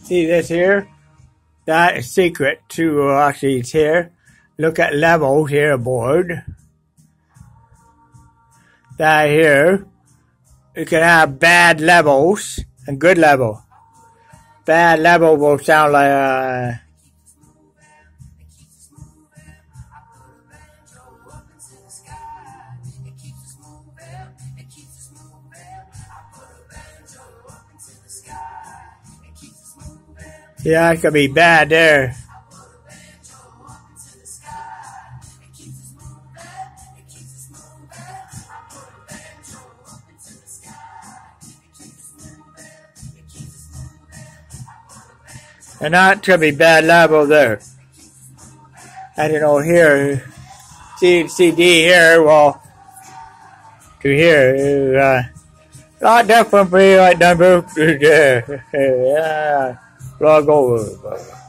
See this here? That is secret to actually here. Look at levels here aboard. That here, you can have bad levels and good level. Bad level will sound like yeah, it could be bad there. And that could be bad level there. I don't know here. CD here, well, to here, not different from like number, yeah, log over.